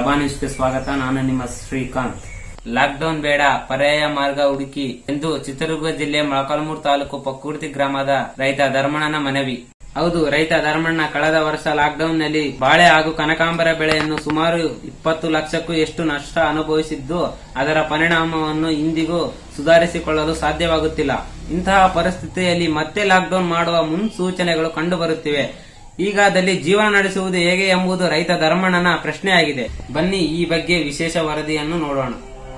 ಸಭಾ ನ್ಯೂಸ್ಗೆ ಸ್ವಾಗತ. ನಾನು ನಿಮ್ಮ ಶ್ರೀಕಾಂತ್. ಲಾಕ್ಡೌನ್ ಬೇಡ, ಪರ್ಯಾಯ ಮಾರ್ಗ ಹುಡುಕಿ ಎಂದು ಚಿತ್ರದುರ್ಗ ಜಿಲ್ಲೆ ಮೊಳಕಾಲ್ಮೂರು ತಾಲೂಕು ಪಕ್ಕುರ್ತಿ ಗ್ರಾಮದ ರೈತ ಧರ್ಮಣ್ಣನ ಮನವಿ. ಹೌದು, ರೈತ ಧರ್ಮಣ್ಣ ಕಳೆದ ವರ್ಷ ಲಾಕ್ಡೌನ್ ನಲ್ಲಿ ಬಾಳೆ ಹಾಗೂ ಕನಕಾಂಬರ ಬೆಳೆಯನ್ನು ಸುಮಾರು 20 ಲಕ್ಷಕ್ಕೂ ಎಷ್ಟು ನಷ್ಟ ಅನುಭವಿಸಿದ್ದು, ಅದರ ಪರಿಣಾಮವನ್ನು ಇಂದಿಗೂ ಸುಧಾರಿಸಿಕೊಳ್ಳಲು ಸಾಧ್ಯವಾಗುತ್ತಿಲ್ಲ. ಇಂತಹ ಪರಿಸ್ಥಿತಿಯಲ್ಲಿ ಮತ್ತೆ ಲಾಕ್ಡೌನ್ ಮಾಡುವ ಮುನ್ಸೂಚನೆಗಳು ಕಂಡುಬರುತ್ತಿವೆ. ಹೀಗಾದಲ್ಲಿ ಜೀವನ ನಡೆಸುವುದು ಹೇಗೆ ಎಂಬುದು ರೈತ ಧರ್ಮಣ್ಣನ ಪ್ರಶ್ನೆಯಾಗಿದೆ. ಬನ್ನಿ ಈ ಬಗ್ಗೆ ವಿಶೇಷ ವರದಿಯನ್ನು ನೋಡೋಣ.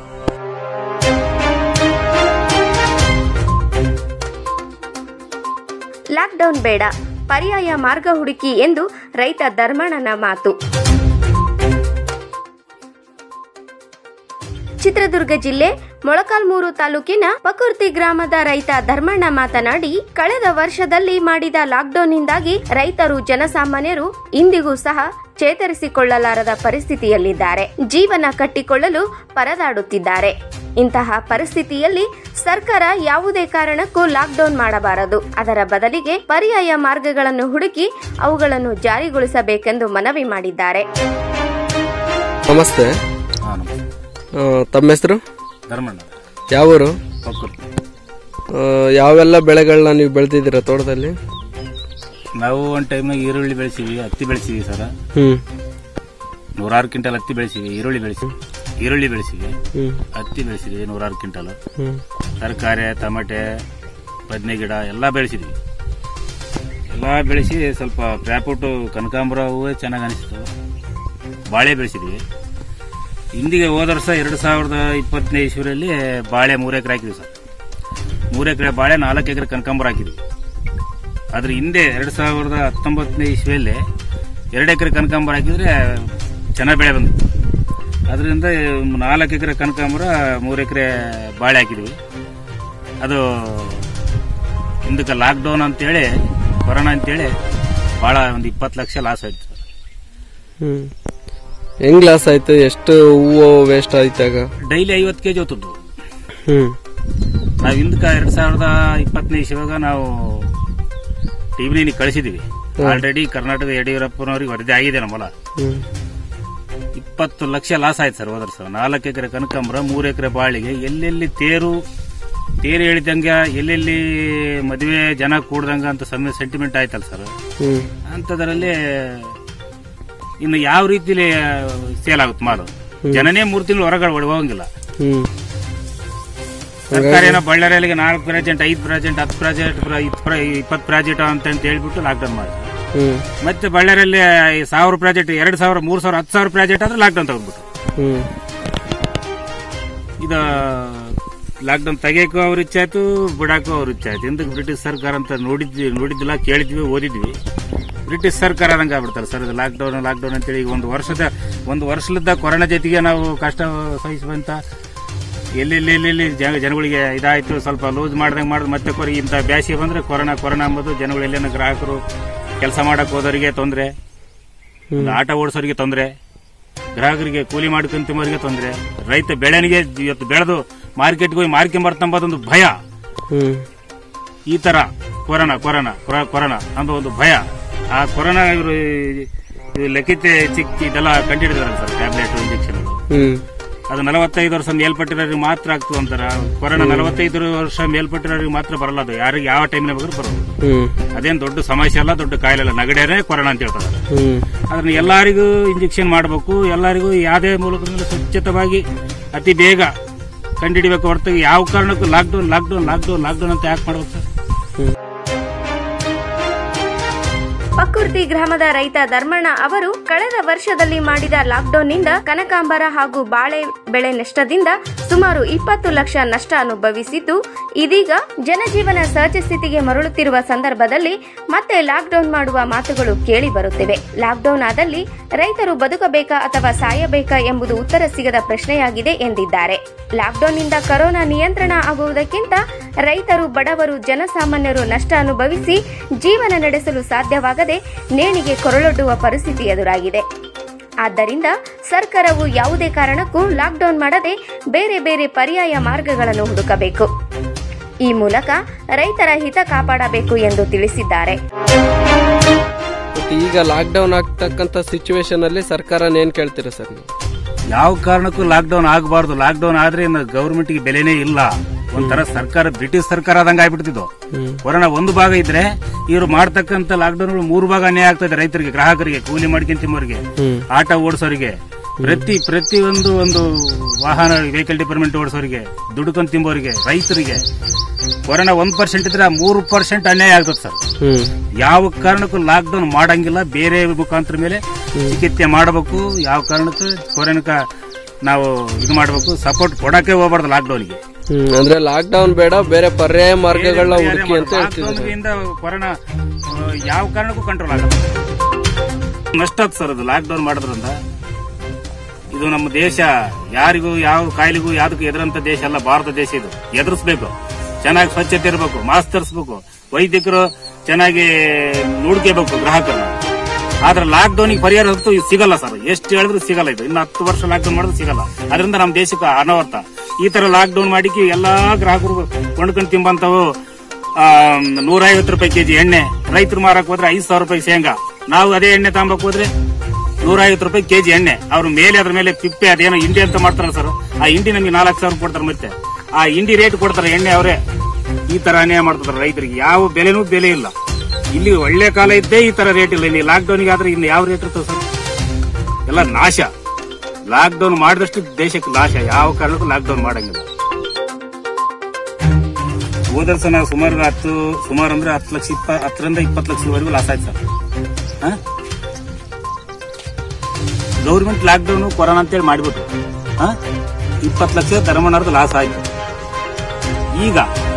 ಲಾಕ್ಡೌನ್ ಬೇಡ, ಪರ್ಯಾಯ ಮಾರ್ಗ ಹುಡುಕಿ ಎಂದು ರೈತ ಧರ್ಮಣ್ಣನ ಮಾತು. ಚಿತ್ರದುರ್ಗ ಜಿಲ್ಲೆ ಮೊಳಕಾಲ್ಮೂರು ತಾಲೂಕಿನ ಪಕುರ್ತಿ ಗ್ರಾಮದ ರೈತ ಧರ್ಮಣ್ಣ ಮಾತನಾಡಿ, ಕಳೆದ ವರ್ಷದಲ್ಲಿ ಮಾಡಿದ ಲಾಕ್ಡೌನ್ನಿಂದಾಗಿ ರೈತರು ಜನಸಾಮಾನ್ಯರು ಇಂದಿಗೂ ಸಹ ಚೇತರಿಸಿಕೊಳ್ಳಲಾರದ ಪರಿಸ್ಥಿತಿಯಲ್ಲಿದ್ದಾರೆ. ಜೀವನ ಕಟ್ಟಿಕೊಳ್ಳಲು ಪರದಾಡುತ್ತಿದ್ದಾರೆ. ಇಂತಹ ಪರಿಸ್ಥಿತಿಯಲ್ಲಿ ಸರ್ಕಾರ ಯಾವುದೇ ಕಾರಣಕ್ಕೂ ಲಾಕ್ಡೌನ್ ಮಾಡಬಾರದು. ಅದರ ಬದಲಿಗೆ ಪರ್ಯಾಯ ಮಾರ್ಗಗಳನ್ನು ಹುಡುಕಿ ಅವುಗಳನ್ನು ಜಾರಿಗೊಳಿಸಬೇಕೆಂದು ಮನವಿ ಮಾಡಿದ್ದಾರೆ. ನಮಸ್ತೆ. ತಮ್ಮ ಹೆಸರು? ಧರ್ಮಣ್ಣ. ಯಾವೂರು? ಯಾವೆಲ್ಲ ಬೆಳೆಗಳನ್ನ ನೀವು ಬೆಳೆದಿದ್ದೀರಾ ತೋಟದಲ್ಲಿ? ನಾವು ಒಂದು ಟೈಮ್ನಾಗ ಈರುಳ್ಳಿ ಬೆಳೆಸಿವಿ, ಹತ್ತಿ ಬೆಳೆಸಿವಿ ಸರ್. 106 ಕ್ವಿಂಟಲ್ ಹತ್ತಿ ಬೆಳೆಸಿವಿ, ಈರುಳ್ಳಿ ಬೆಳೆಸಿವಿ, ಹತ್ತಿ ಬೆಳೆಸಿವಿ 106 ಕ್ವಿಂಟಲ್. ತರಕಾರಿ, ಟಮಟೆ, ಬದನೆ ಗಿಡ ಎಲ್ಲ ಬೆಳೆಸಿದ್ವಿ. ಎಲ್ಲ ಬೆಳೆಸಿ ಸ್ವಲ್ಪ ಪ್ರಾಪುಟ್ಟು ಕನಕಾಂಬರ ಹೂವೇ ಚೆನ್ನಾಗಿ ಅನಿಸ್ತು. ಬಾಳೆ ಬೆಳೆಸಿದ್ವಿ. ಹಿಂದಿಗೆ ಹೋದ ವರ್ಷ 2020ನೇ ಇಸ್ವಿಯಲ್ಲಿ ಬಾಳೆ 3 ಎಕರೆ ಹಾಕಿದ್ವಿ ಸರ್. 3 ಎಕರೆ ಬಾಳೆ, 4 ಎಕರೆ ಕನಕಾಂಬರ ಹಾಕಿದ್ವಿ. ಅದ್ರ ಹಿಂದೆ 2019ನೇ ಇಸ್ವಿಯಲ್ಲಿ 2 ಎಕರೆ ಕನಕಾಂಬರ ಹಾಕಿದ್ರೆ ಚೆನ್ನಾಗಿ ಬೆಳೆ ಬಂದಿತ್ತು. ಅದರಿಂದ 4 ಎಕರೆ ಕನಕಾಂಬರ, 3 ಎಕರೆ ಬಾಳೆ ಹಾಕಿದ್ವಿ. ಅದು ಹಿಂದಕ್ಕೆ ಲಾಕ್ಡೌನ್ ಅಂತೇಳಿ, ಕೊರೋನಾ ಅಂತೇಳಿ ಭಾಳ ಒಂದು 20 ಲಕ್ಷ ಲಾಸ್ ಆಯ್ತು. ಹೆಂಗ್ ಲಾಸ್ ಆಯ್ತು? ಎಷ್ಟು ಹೂವು ವೇಸ್ಟ್ ಆಯ್ತಾಗ? ಡೈಲಿ 50 ಕೆಜಿ ಹೋಗ್ತದ್ದು. ನಾವು ಹಿಂದಕ್ಕೆ 2020ನೇ ಇಸ್ವಿಯಾಗ ನಾವು ಟಿವಿನಿ ಕಳಿಸಿದ್ವಿ. ಆಲ್ರೆಡಿ ಕರ್ನಾಟಕ ಯಡಿಯೂರಪ್ಪನವ್ರಿಗೆ ವರದಿ ಆಗಿದೆ. ನಮ್ಮ ಹೊಲ 20 ಲಕ್ಷ ಲಾಸ್ ಆಯ್ತು ಸರ್ ಹೋದ್ರ ಸರ್. 4 ಎಕರೆ ಕನಕಾಂಬರ, 3 ಎಕರೆ ಬಾಳಿಗೆ, ಎಲ್ಲೆಲ್ಲಿ ತೇರು ಎಳಿದಂಗ, ಎಲ್ಲೆಲ್ಲಿ ಮದುವೆ ಜನ ಕೂಡ್ದಂಗ ಅಂತ ಸೆಂಟಿಮೆಂಟ್ ಆಯ್ತಲ್ಲ ಸರ್. ಅಂತದ್ರಲ್ಲಿ ಇನ್ನು ಯಾವ ರೀತಿಲಿ ಸೇಲ್ ಆಗುತ್ತೆ ಮಾಲು? ಜನನೇ 3 ತಿಂಗಳು ಹೊರಗಡೆ ಹೋಗಂಗಿಲ್ಲ. ಸರ್ಕಾರೇನ ಬಳ್ಳಾರಿಯಲ್ಲಿ 4 ಪ್ರಾಜೆಕ್ಟ್, 5 ಪ್ರಾಜೆಕ್ಟ್, 10 ಪ್ರಾಜೆಕ್ಟ್, 20 ಪ್ರಾಜೆಕ್ಟ್ ಅಂತ ಹೇಳ್ಬಿಟ್ಟು ಲಾಕ್ಡೌನ್ ಮಾಡಿ, ಮತ್ತೆ ಬಳ್ಳಾರಿಯಲ್ಲಿ 1000 ಪ್ರಾಜೆಕ್ಟ್, 2000, 3000, 10,000 ಪ್ರಾಜೆಕ್ಟ್ ಆದ್ರೆ ಲಾಕ್ಡೌನ್ ತಗೊಂಡ್ಬಿಟ್ಟು. ಇದು ಲಾಕ್ಡೌನ್ ತೆಗಿಯಕ್ಕೂ ಅವ್ರ ಇಚ್ಛೆ ಆಯ್ತು, ಬಿಡಾಕೂ ಅವ್ರ ಇಚ್ಛೆ ಆಯ್ತು. ಹಿಂದಕ್ಕೆ ಬ್ರಿಟಿಷ್ ಸರ್ಕಾರ ಅಂತ ನೋಡಿದ್ದಿಲ್ಲ, ಕೇಳಿದ್ವಿ, ಓದಿದ್ವಿ. ಬ್ರಿಟಿಷ್ ಸರ್ಕಾರ ಆದಂಗೆ ಆಗ್ಬಿಡ್ತಾರೆ ಸರ್. ಇದು ಲಾಕ್ಡೌನ್ ಅಂತೇಳಿ ಈಗ ಒಂದು ವರ್ಷದ ಕೊರೋನಾ ಜೊತೆಗೆ ನಾವು ಕಷ್ಟ ಸಹಿಸುವಂತ ಎಲ್ಲೆಲ್ಲಿ ಜನಗಳಿಗೆ ಇದಾಯ್ತು. ಸ್ವಲ್ಪ ಲೂಸ್ ಮಾಡ್ದಂಗೆ ಮತ್ತೆ ಇಂಥ ಬ್ಯಾಸಿಗೆ ಬಂದ್ರೆ ಕೊರೋನಾ ಅಂಬೋದು ಜನಗಳು ಎಲ್ಲೇನ ಗ್ರಾಹಕರು ಕೆಲಸ ಮಾಡಕ್ ಹೋದವರಿಗೆ ತೊಂದರೆ, ಆಟ ಓಡಿಸೋರಿಗೆ ತೊಂದರೆ, ಗ್ರಾಹಕರಿಗೆ ಕೂಲಿ ಮಾಡ್ಕೊಂತವರಿಗೆ ತೊಂದರೆ, ರೈತ ಬೆಳೆನಿಗೆ ಇವತ್ತು ಬೆಳೆದು ಮಾರ್ಕೆಟ್ಗೆ ಹೋಗಿ ಮಾರ್ಕೊಂಬರ್ತಂಬದೊಂದು ಭಯ. ಈ ತರ ಕೊರೋನಾ ಅನ್ನೋ ಒಂದು ಭಯ. ಆ ಕೊರೋನಾ ಇವರು ಲೆಕ್ಕಿತೆ ಚಿಕ್ಕಿ ಇದೆಲ್ಲ ಕಂಡುಹಿಡಿದಾರಲ್ಲ ಸರ್, ಟ್ಯಾಬ್ಲೆಟ್, ಇಂಜೆಕ್ಷನ್. ಅದು 45 ವರ್ಷ ಮೇಲ್ಪಟ್ಟಿರೋರಿಗೆ ಮಾತ್ರ ಆಗ್ತದೆ ಅಂತಾರ. ಕೊರೋನಾ 45 ವರ್ಷ ಮೇಲ್ಪಟ್ಟಿರೋರಿಗೆ ಮಾತ್ರ ಬರಲ್ಲ. ಅದು ಯಾರಿಗೆ ಯಾವ ಟೈಮ್ನಾಗ ಬೇಕಾದ್ರೂ ಬರೋದು. ಅದೇನು ದೊಡ್ಡ ಸಮಸ್ಯೆ ಅಲ್ಲ, ದೊಡ್ಡ ಕಾಯಿಲೆ ಅಲ್ಲ. ನಗಡಿಯರೇ ಕೊರೋನಾ ಅಂತ ಹೇಳ್ತಾರೆ. ಅದನ್ನ ಎಲ್ಲರಿಗೂ ಇಂಜೆಕ್ಷನ್ ಮಾಡಬೇಕು. ಎಲ್ಲರಿಗೂ ಯಾವುದೇ ಮೂಲಕದಿಂದ ಸ್ವಚ್ಛತವಾಗಿ ಅತಿ ಬೇಗ ಕಂಡುಹಿಡಿಬೇಕು. ಹೊರತಾಗಿ ಯಾವ ಕಾರಣಕ್ಕೂ ಲಾಕ್ಡೌನ್ ಅಂತ ಯಾಕೆ ಮಾಡ್ಬೇಕು ಸರ್? ಪಕ್ಕುರ್ತಿ ಗ್ರಾಮದ ರೈತ ಧರ್ಮಣ್ಣ ಅವರು ಕಳೆದ ವರ್ಷದಲ್ಲಿ ಮಾಡಿದ ಲಾಕ್ಡೌನ್ನಿಂದ ಕನಕಾಂಬರ ಹಾಗೂ ಬಾಳೆ ಬೆಳೆ ನಷ್ಟದಿಂದ ಸುಮಾರು 20 ಲಕ್ಷ ನಷ್ಟ ಅನುಭವಿಸಿದ್ದು, ಇದೀಗ ಜನಜೀವನ ಸಹಜ ಸ್ಥಿತಿಗೆ ಮರಳುತ್ತಿರುವ ಸಂದರ್ಭದಲ್ಲಿ ಮತ್ತೆ ಲಾಕ್ಡೌನ್ ಮಾಡುವ ಮಾತುಗಳು ಕೇಳಿ ಬರುತ್ತಿವೆ. ಲಾಕ್ಡೌನ್ ಆದಲ್ಲಿ ರೈತರು ಬದುಕಬೇಕಾ ಅಥವಾ ಸಾಯಬೇಕಾ ಎಂಬುದು ಉತ್ತರ ಸಿಗದ ಪ್ರಶ್ನೆಯಾಗಿದೆ ಎಂದಿದ್ದಾರೆ. ಲಾಕ್ಡೌನ್ನಿಂದ ಕೊರೋನಾ ನಿಯಂತ್ರಣ ಆಗುವುದಕ್ಕಿಂತ ರೈತರು, ಬಡವರು, ಜನಸಾಮಾನ್ಯರು ನಷ್ಟ ಅನುಭವಿಸಿ ಜೀವನ ನಡೆಸಲು ಸಾಧ್ಯವಾಗದೆ ನೇಣಿಗೆ ಕೊರಳೊಡ್ಡುವ ಪರಿಸ್ಥಿತಿ ಎದುರಾಗಿದೆ. ಆದ್ದರಿಂದ ಸರ್ಕಾರವು ಯಾವುದೇ ಕಾರಣಕ್ಕೂ ಲಾಕ್ಡೌನ್ ಮಾಡದೆ ಬೇರೆ ಬೇರೆ ಪರ್ಯಾಯ ಮಾರ್ಗಗಳನ್ನು ಹುಡುಕಬೇಕು. ಈ ಮೂಲಕ ರೈತರ ಹಿತ ಕಾಪಾಡಬೇಕು ಎಂದು ತಿಳಿಸಿದ್ದಾರೆ. ಈಗ ಲಾಕ್ಡೌನ್ ಆಗ್ತಕ್ಕಂಥ ಸಿಚುವೇಶನ್ ಅಲ್ಲಿ ಸರ್ಕಾರ ಏನ್ ಕೇಳ್ತೀರಾ ಸರ್ ನೀವು? ಯಾವ ಕಾರಣಕ್ಕೂ ಲಾಕ್ಡೌನ್ ಆಗಬಾರ್ದು. ಲಾಕ್ಡೌನ್ ಆದ್ರೆ ಗವರ್ಮೆಂಟ್ ಗೆ ಬೆಲೆನೇ ಇಲ್ಲ. ಒಂಥರ ಸರ್ಕಾರ ಬ್ರಿಟಿಷ್ ಸರ್ಕಾರ ಆದಂಗ ಆಗ್ಬಿಡ್ತಿದ್ದು. ಕೊರೋನಾ ಒಂದು ಭಾಗ ಇದ್ರೆ ಇವರು ಮಾಡ್ತಕ್ಕಂತ ಲಾಕ್ಡೌನ್ 3 ಭಾಗ ಅನ್ಯಾಯ ಆಗ್ತದೆ ರೈತರಿಗೆ, ಗ್ರಾಹಕರಿಗೆ, ಕೂಲಿ ಮಾಡ್ಕೊಂಡ್ ತಿನ್ನೋರಿಗೆ, ಆಟೋ ಓಡಿಸೋರಿಗೆ, ಪ್ರತಿ ಒಂದು ವಾಹನ ವೆಹಿಕಲ್ ಡಿಪಾರ್ಟ್ಮೆಂಟ್ ಓಡಿಸೋರಿಗೆ, ದುಡ್ಕೊಂಡ್ ತಿಂಬೋರಿಗೆ, ರೈತರಿಗೆ ಕೊರೋನಾ 1% ಇದ್ರೆ 3% ಅನ್ಯಾಯ ಆಗ್ತದೆ ಸರ್. ಯಾವ ಕಾರಣಕ್ಕೂ ಲಾಕ್ಡೌನ್ ಮಾಡಂಗಿಲ್ಲ. ಬೇರೆ ಮುಖಾಂತರ ಮೇಲೆ ಚಿಕಿತ್ಸೆ ಮಾಡಬೇಕು. ಯಾವ ಕಾರಣಕ್ಕೂ ಕೊರೋನಾಕ ನಾವು ಇದು ಮಾಡಬೇಕು, ಸಪೋರ್ಟ್ ಕೊಡಕ್ಕೆ ಹೋಗಬಾರ್ದು ಲಾಕ್ಡೌನ್ಗೆ. ಅಂದ್ರೆ ಲಾಕ್ಡೌನ್ ಬೇಡ, ಬೇರೆ ಪರ್ಯಾಯ ಮಾರ್ಗಗಳನ್ನ ಹುಡುಕಿ ಅಂತ ಹೇಳ್ತಿದ್ದಾರೆ. ಕೊರೋನಾ ಯಾವ ಕಾರಣಕ್ಕೂ ಕಂಟ್ರೋಲ್ ಆಗಲ್ಲ. ನಷ್ಟ ಸರ್ ಅದು ಲಾಕ್ಡೌನ್ ಮಾಡೋದ್ರಿಂದ. ಇದು ನಮ್ಮ ದೇಶ ಯಾರಿಗೂ ಯಾವ ಕಾಯಿಲೆಗೂ ಯಾವ್ದಕ್ಕೂ ಎದುರಂತ ದೇಶ ಅಲ್ಲ, ಭಾರತ ದೇಶ. ಇದು ಎದುರಿಸಬೇಕು, ಚೆನ್ನಾಗಿ ಸ್ವಚ್ಛತೆ ಇರಬೇಕು, ಮಾಸ್ಕ್ ಧರಿಸಬೇಕು, ವೈದ್ಯಕರು ಚೆನ್ನಾಗಿ ನೋಡ್ಕೋಬೇಕು ಗ್ರಾಹಕರನ್ನ. ಆದ್ರೆ ಲಾಕ್ಡೌನ್ ಪರಿಹಾರ ಹೊತ್ತು ಸಿಗಲ್ಲ ಸರ್, ಎಷ್ಟು ಹೇಳಿದ್ರು ಸಿಗಲ್ಲ. ಇದು ಇನ್ನು 10 ವರ್ಷ ಲಾಕ್ಡೌನ್ ಮಾಡಿದ್ರು ಸಿಗಲ್ಲ. ಅದರಿಂದ ನಮ್ಮ ದೇಶಕ್ಕೆ ಅನವರ್ಥ. ಈ ತರ ಲಾಕ್ಡೌನ್ ಮಾಡಿ ಎಲ್ಲಾ ಗ್ರಾಹಕರು ಕೊಂಡ್ಕೊಂಡು ತಿಂಬಂತವು 150 ರೂಪಾಯಿ ಕೆಜಿ ಎಣ್ಣೆ, ರೈತರು ಮಾರಕ್ ಹೋದ್ರೆ 5,000 ರೂಪಾಯಿ ಶೇಂಗಾ. ನಾವು ಅದೇ ಎಣ್ಣೆ ತಗೊಂಬಕ್ ಹೋದ್ರೆ 150 ರೂಪಾಯಿ ಕೆಜಿ ಎಣ್ಣೆ. ಅವ್ರ ಮೇಲೆ ಅದ್ರ ಮೇಲೆ ಪಿಪ್ಪೆ ಅದೇನೋ ಇಂಡಿ ಅಂತ ಮಾಡ್ತಾರಲ್ಲ ಸರ್, ಆ ಇಂಡಿ ನಮಗೆ 4,000 ಕೊಡ್ತಾರೆ. ಮತ್ತೆ ಆ ಇಂಡಿ ರೇಟ್ ಕೊಡ್ತಾರೆ ಎಣ್ಣೆ ಅವರೇ. ಈ ತರ ಅನ್ಯಾಯ ಮಾಡ್ತಾರೆ ರೈತರಿಗೆ. ಯಾವ ಬೆಲೆ ಇಲ್ಲ. ಇಲ್ಲಿ ಒಳ್ಳೆ ಕಾಲ ಇದ್ದೇ ಈ ತರ ರೇಟ್ ಇಲ್ಲ. ಇಲ್ಲಿ ಲಾಕ್ಡೌನ್ ಆದ್ರೆ ಇನ್ನು ಯಾವ ರೇಟ್ ಇರ್ತದೆ ಸರ್? ಎಲ್ಲ ನಾಶ. ಲಾಕ್ಡೌನ್ ಮಾಡಿದಷ್ಟು ದೇಶಕ್ಕೆ ನಾಶ. ಯಾವ ಕಾರಣಕ್ಕೂ ಲಾಕ್ಡೌನ್ ಮಾಡಂಗಿಲ್ಲ. ಹೋದ ವರ್ಷ ನಾವು ಸುಮಾರು ಅಂದ್ರೆ 10ರಿಂದ 20 ಲಕ್ಷವರೆಗೂ ಲಾಸ್ ಆಯ್ತು ಸರ್. ಗೌರ್ಮೆಂಟ್ ಲಾಕ್ಡೌನ್ ಕೊರೋನಾ ಅಂತೇಳಿ ಮಾಡಿಬಿಟ್ಟು 20 ಲಕ್ಷ ಧರ್ಮಣ್ಣವ್ರದ್ದು ಲಾಸ್ ಆಯ್ತು. ಈಗ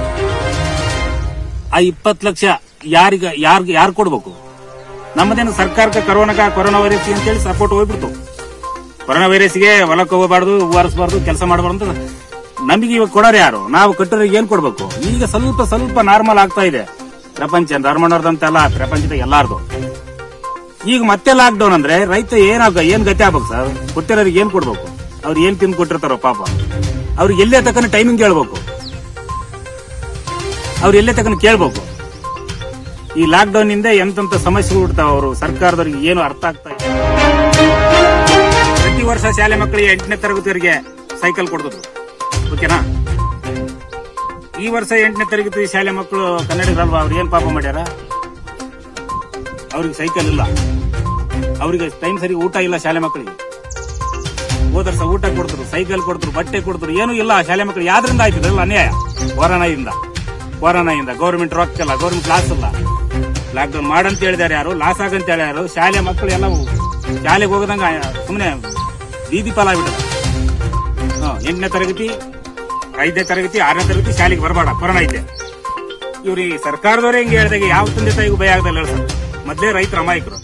ಆ 20 ಲಕ್ಷ ಯಾರು ಕೊಡ್ಬೇಕು? ನಮ್ಮದೇನು ಸರ್ಕಾರಕ್ಕೆ ಕೊರೋನಾ ವೈರಸ್ ಅಂತೇಳಿ ಸಪೋರ್ಟ್ ಹೋಗ್ಬಿಡ್ತು. ಕೊರೋನಾ ವೈರಸ್ಗೆ ಹೊಲಕ್ಕೆ ಹೋಗಬಾರ್ದು, ಹೂವಾರಿಸಬಾರ್ದು, ಕೆಲಸ ಮಾಡಬಾರ್ದು ಅಂತ ನಮಗೆ ಇವಾಗ ಕೊಡೋರು ಯಾರು? ನಾವು ಕಟ್ಟೋರಿಗೆ ಏನ್ ಕೊಡ್ಬೇಕು? ಈಗ ಸ್ವಲ್ಪ ನಾರ್ಮಲ್ ಆಗ್ತಾ ಇದೆ ಪ್ರಪಂಚ. ಧರ್ಮಣ್ಣವ್ರದಂತೆಲ್ಲ ಪ್ರಪಂಚದ ಎಲ್ಲಾರ್ದು. ಈಗ ಮತ್ತೆ ಲಾಕ್ಡೌನ್ ಅಂದ್ರೆ ರೈತ ಏನ್ ಗತಿ ಆಗ್ಬೇಕು ಸರ್? ಕೊಟ್ಟಿರೋರಿಗೆ ಏನ್ ಕೊಡ್ಬೇಕು? ಅವ್ರು ಏನ್ ತಿಂದು ಕೊಟ್ಟಿರ್ತಾರೋ ಪಾಪ. ಅವ್ರಿಗೆ ಎಲ್ಲೇ ತಕ್ಕನ ಟೈಮಿಂಗ್ ಹೇಳ್ಬೇಕು, ಅವ್ರು ಎಲ್ಲೇ ತಕ್ಕನ ಕೇಳ್ಬೇಕು. ಈ ಲಾಕ್ಡೌನ್ ಇಂದ ಎಂತ ಸಮಸ್ಯೆಗಳು ಹುಡ್ತಾವ. ಅವರು ಸರ್ಕಾರದವ್ರಿಗೆ ಏನು ಅರ್ಥ ಆಗ್ತಾ ಇದೆ. ಪ್ರತಿ ವರ್ಷ ಶಾಲೆ ಮಕ್ಕಳಿಗೆ 8ನೇ ತರಗತಿಯವರಿಗೆ ಸೈಕಲ್ ಕೊಡ್ತಿದ್ರು, ಓಕೆನಾ? ಈ ವರ್ಷ 8ನೇ ತರಗತಿ ಶಾಲೆ ಮಕ್ಕಳು ಕನ್ನಡಿಗರಲ್ವಾ, ಅವ್ರು ಏನ್ ಪಾಪ ಮಾಡ್ಯಾರ? ಅವ್ರಿಗೆ ಸೈಕಲ್ ಇಲ್ಲ, ಅವ್ರಿಗೆ ಟೈಮ್ ಸರಿ ಊಟ ಇಲ್ಲ ಶಾಲೆ ಮಕ್ಕಳಿಗೆ. ಹೋದ ವರ್ಷ ಊಟ ಕೊಡ್ತರು, ಸೈಕಲ್ ಕೊಡ್ತರು, ಬಟ್ಟೆ ಕೊಡ್ತರು, ಏನೂ ಇಲ್ಲ ಶಾಲೆ ಮಕ್ಕಳು. ಯಾವ್ದ್ರಿಂದ ಆಯ್ತಿದ್ರಲ್ಲ ಅನ್ಯಾಯ? ಕೊರೋನಾದಿಂದ ಗೌರ್ಮೆಂಟ್ ರೊಕ್ಕ ಇಲ್ಲ, ಗೌರ್ಮೆಂಟ್ ಲಾಸ್ ಇಲ್ಲ. ಲಾಕ್ಡೌನ್ ಮಾಡಂತ ಹೇಳಿದಾರೆ ಯಾರು, ಲಾಸ್ ಆಗಂತ ಹೇಳ್ಯಾರು. ಶಾಲೆ ಮಕ್ಕಳು ಎಲ್ಲ ಶಾಲೆಗೆ ಹೋಗದಂಗ ಸುಮ್ಮನೆ ಬೀದಿ ಪಾಲ ಆಗ್ಬಿಟ್ಟದ. 8ನೇ ತರಗತಿ, 5ನೇ ತರಗತಿ, 6ನೇ ತರಗತಿ ಶಾಲೆಗೆ ಬರಬೇಡ, ಕೊರೋನಾ ಇದೆ. ಇವ್ರಿಗೆ ಸರ್ಕಾರದವರೇ ಹಿಂಗೆ ಹೇಳಿದಾಗ ಯಾವ ತಂದೆ ತಾಯಿಗೂ ಭಯ ಆಗದಲ್ಲ ಸರ್. ಮೊದಲೇ ರೈತರ ಅಮಾಯಕರು.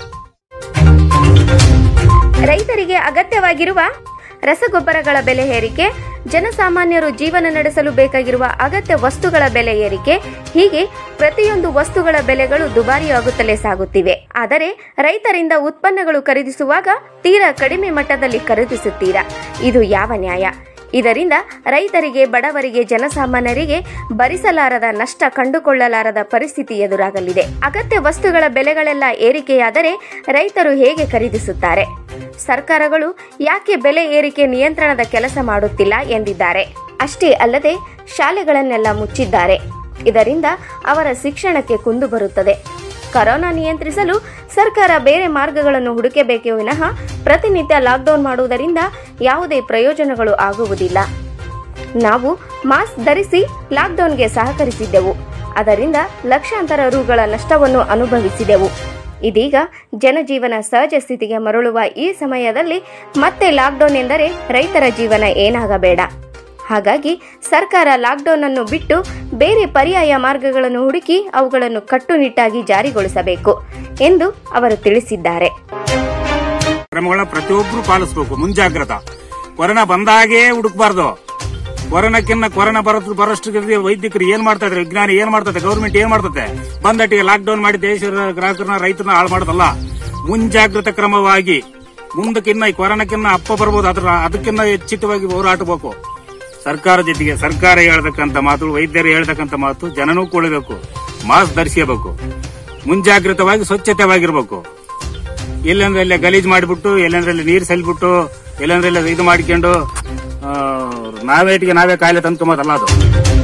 ರೈತರಿಗೆ ಅಗತ್ಯವಾಗಿರುವ ರಸಗೊಬ್ಬರಗಳ ಬೆಲೆ ಏರಿಕೆ, ಜನಸಾಮಾನ್ಯರು ಜೀವನ ನಡೆಸಲು ಬೇಕಾಗಿರುವ ಅಗತ್ಯ ವಸ್ತುಗಳ ಬೆಲೆ ಏರಿಕೆ, ಹೀಗೆ ಪ್ರತಿಯೊಂದು ವಸ್ತುಗಳ ಬೆಲೆಗಳು ದುಬಾರಿಯಾಗುತ್ತಲೇ ಸಾಗುತ್ತಿವೆ. ಆದರೆ ರೈತರಿಂದ ಉತ್ಪನ್ನಗಳು ಖರೀದಿಸುವಾಗ ತೀರಾ ಕಡಿಮೆ ಮಟ್ಟದಲ್ಲಿ ಖರೀದಿಸುತ್ತೀರಾ? ಇದು ಯಾವ ನ್ಯಾಯ? ಇದರಿಂದ ರೈತರಿಗೆ, ಬಡವರಿಗೆ, ಜನಸಾಮಾನ್ಯರಿಗೆ ಭರಿಸಲಾರದ ನಷ್ಟ, ಕಂಡುಕೊಳ್ಳಲಾರದ ಪರಿಸ್ಥಿತಿ ಎದುರಾಗಲಿದೆ. ಅಗತ್ಯ ವಸ್ತುಗಳ ಬೆಲೆಗಳೆಲ್ಲ ಏರಿಕೆಯಾದರೆ ರೈತರು ಹೇಗೆ ಖರೀದಿಸುತ್ತಾರೆ? ಸರ್ಕಾರಗಳು ಯಾಕೆ ಬೆಲೆ ಏರಿಕೆ ನಿಯಂತ್ರಣದ ಕೆಲಸ ಮಾಡುತ್ತಿಲ್ಲ ಎಂದಿದ್ದಾರೆ. ಅಷ್ಟೇ ಅಲ್ಲದೆ ಶಾಲೆಗಳನ್ನೆಲ್ಲ ಮುಚ್ಚಿದ್ದಾರೆ. ಇದರಿಂದ ಅವರ ಶಿಕ್ಷಣಕ್ಕೆ ಕುಂದು ಬರುತ್ತದೆ. ಕೊರೋನಾ ನಿಯಂತ್ರಿಸಲು ಸರ್ಕಾರ ಬೇರೆ ಮಾರ್ಗಗಳನ್ನು ಹುಡುಕಬೇಕೇ ವಿನಃ ಪ್ರತಿನಿತ್ಯ ಲಾಕ್ಡೌನ್ ಮಾಡುವುದರಿಂದ ಯಾವುದೇ ಪ್ರಯೋಜನಗಳು ಆಗುವುದಿಲ್ಲ. ನಾವು ಮಾಸ್ಕ್ ಧರಿಸಿ ಲಾಕ್ಡೌನ್ಗೆ ಸಹಕರಿಸಿದ್ದೆವು. ಅದರಿಂದ ಲಕ್ಷಾಂತರ ರುಗಳ ನಷ್ಟವನ್ನು ಅನುಭವಿಸಿದೆವು. ಇದೀಗ ಜನಜೀವನ ಸಹಜ ಸ್ಥಿತಿಗೆ ಮರಳುವ ಈ ಸಮಯದಲ್ಲಿ ಮತ್ತೆ ಲಾಕ್ಡೌನ್ ಎಂದರೆ ರೈತರ ಜೀವನ ಏನಾಗಬೇಡ. ಹಾಗಾಗಿ ಸರ್ಕಾರ ಲಾಕ್ಡೌನ್ ಅನ್ನು ಬಿಟ್ಟು ಬೇರೆ ಪರ್ಯಾಯ ಮಾರ್ಗಗಳನ್ನು ಹುಡುಕಿ ಅವುಗಳನ್ನು ಕಟ್ಟುನಿಟ್ಟಾಗಿ ಜಾರಿಗೊಳಿಸಬೇಕು ಎಂದು ಅವರು ತಿಳಿಸಿದ್ದಾರೆ. ಕ್ರಮಗಳನ್ನ ಪ್ರತಿಯೊಬ್ಬರು ಪಾಲಿಸಬೇಕು. ಮುಂಜಾಗ್ರತಾ. ಕೊರೋನಾ ಬಂದಾಗೇ ಹುಡುಕಬಾರ್ದು. ಕೊರೋನಾ ಬರೋಷ್ಟು ವೈದ್ಯಕರು ಏನ್ ಮಾಡ್ತಾ ಇದ್ದಾರೆ, ವಿಜ್ಞಾನಿ ಏನ್ ಮಾಡ್ತದೆ, ಗೌರ್ಮೆಂಟ್ ಏನ್ ಮಾಡ್ತದೆ? ಬಂದಟ್ಟಿಗೆ ಲಾಕ್ಡೌನ್ ಮಾಡಿ ದೇಶದ ಗ್ರಾಹಕರನ್ನ, ರೈತರನ್ನ ಹಾಳು ಮಾಡೋದಲ್ಲ. ಮುಂಜಾಗ್ರತಾ ಕ್ರಮವಾಗಿ ಮುಂದಕ್ಕಿನ್ನ ಈ ಕೊರೋನಾಕ್ಕಿನ್ನ ಅಪ್ಪ ಬರ್ಬೋದು. ಅದಕ್ಕಿನ್ನ ಹೆಚ್ಚಿತವಾಗಿ ಹೋರಾಟಬೇಕು. ಸರ್ಕಾರ ಜೊತೆಗೆ ಸರ್ಕಾರ ಹೇಳ್ತಕ್ಕಂಥ ಮಾತು, ವೈದ್ಯರು ಹೇಳ್ತಕ್ಕಂಥ ಮಾತು ಜನನೂ ಕೇಳಬೇಕು. ಮಾಸ್ಕ್ ಧರಿಸಬೇಕು. ಮುಂಜಾಗ್ರತವಾಗಿ ಸ್ವಚ್ಛತೆವಾಗಿರ್ಬೇಕು. ಎಲ್ಲಂದ್ರೆ ಅಲ್ಲೇ ಗಲೀಜ್ ಮಾಡಿಬಿಟ್ಟು ಎಲ್ಲಂದ್ರೆ ನೀರು ಸೆಲ್ಬಿಟ್ಟು ಎಲ್ಲಂದ್ರೆ ಇದು ಮಾಡಿಕೊಂಡು ನಾವೇಟಿಗೆ ನಾವೇ ಕಾಯಿಲೆ ತಂದ್ಕೊಂಬೋದಲ್ಲ ಅದು.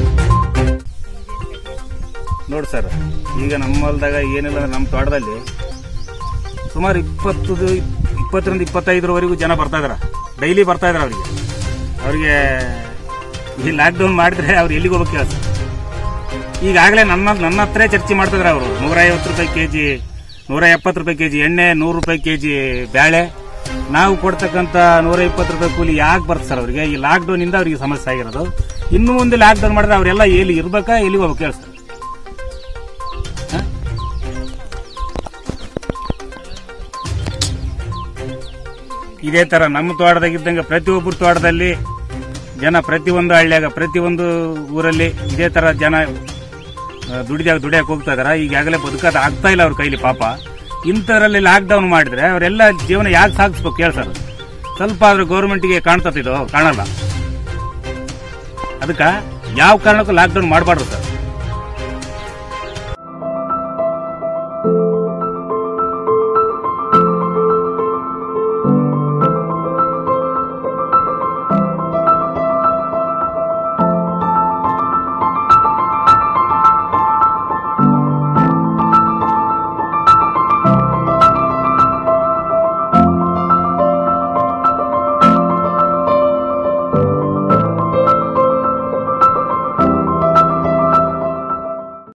ನೋಡಿ ಸರ್, ಈಗ ನಮ್ಮ ಹೊಲದಾಗ ಏನಿಲ್ಲ ಅಂದ್ರೆ ನಮ್ಮ ತೋಟದಲ್ಲಿ ಸುಮಾರು 20ರಿಂದ 25ರವರೆಗೂ ಜನ ಬರ್ತಾ ಇದಾರ, ಡೈಲಿ ಬರ್ತಾ ಇದಾರೆ. ಅವ್ರಿಗೆ ಈ ಲಾಕ್ಡೌನ್ ಮಾಡಿದ್ರೆ ಅವ್ರು ಎಲ್ಲಿಗೆ ಹೋಗ್ಬೇಕು ಕೆಲಸ. ಈಗಾಗಲೇ ನನ್ನ ಹತ್ರ ಚರ್ಚೆ ಮಾಡ್ತಿದ್ರ ಅವರು 150 ರೂಪಾಯಿ ಕೆಜಿ, 170 ರೂಪಾಯಿ ಕೆಜಿ ಎಣ್ಣೆ, 100 ರೂಪಾಯಿ ಕೆಜಿ ಬ್ಯಾಳೆ. ನಾವು ಕೊಡ್ತಕ್ಕಂತ 120 ರೂಪಾಯಿ ಕೂಲಿ ಯಾಕೆ ಬರ್ತದೆ ಸರ್ ಅವ್ರಿಗೆ? ಈ ಲಾಕ್ಡೌನ್ ಇಂದ ಅವ್ರಿಗೆ ಸಮಸ್ಯೆ ಆಗಿರೋದು. ಇನ್ನು ಮುಂದೆ ಲಾಕ್ಡೌನ್ ಮಾಡಿದ್ರೆ ಅವರೆಲ್ಲ ಎಲ್ಲಿ ಇರ್ಬೇಕಾ, ಎಲ್ಲಿಗೆ ಹೋಗ್ಬೇಕು ಕೆಲಸ? ಇದೇ ತರ ನಮ್ಮ ತೋಟದಾಗಿದ್ದಂಗೆ ಪ್ರತಿಯೊಬ್ಬರ ತೋಟದಲ್ಲಿ ಜನ, ಪ್ರತಿಯೊಂದು ಹಳ್ಳಿಯಾಗ, ಪ್ರತಿಯೊಂದು ಊರಲ್ಲಿ ಇದೇ ತರ ಜನ ದುಡಿಯಕ್ಕೆ ಹೋಗ್ತಾ ಇದಾರ. ಈಗಾಗಲೇ ಬದುಕೋದು ಆಗ್ತಾ ಇಲ್ಲ ಅವ್ರ ಕೈಲಿ ಪಾಪ. ಇಂಥದ್ರಲ್ಲಿ ಲಾಕ್ಡೌನ್ ಮಾಡಿದ್ರೆ ಅವರೆಲ್ಲ ಜೀವನ ಯಾಕೆ ಸಾಗಿಸ್ಬೇಕು ಹೇಳಿ ಸರ್? ಸ್ವಲ್ಪ ಆದ್ರೂ ಗೌರ್ಮೆಂಟ್ಗೆ ಕಾಣ್ತತಿದೋ? ಕಾಣಲ್ಲ. ಅದಕ್ಕೆ ಯಾವ ಕಾರಣಕ್ಕೂ ಲಾಕ್ಡೌನ್ ಮಾಡಬಾರ್ದು ಸರ್.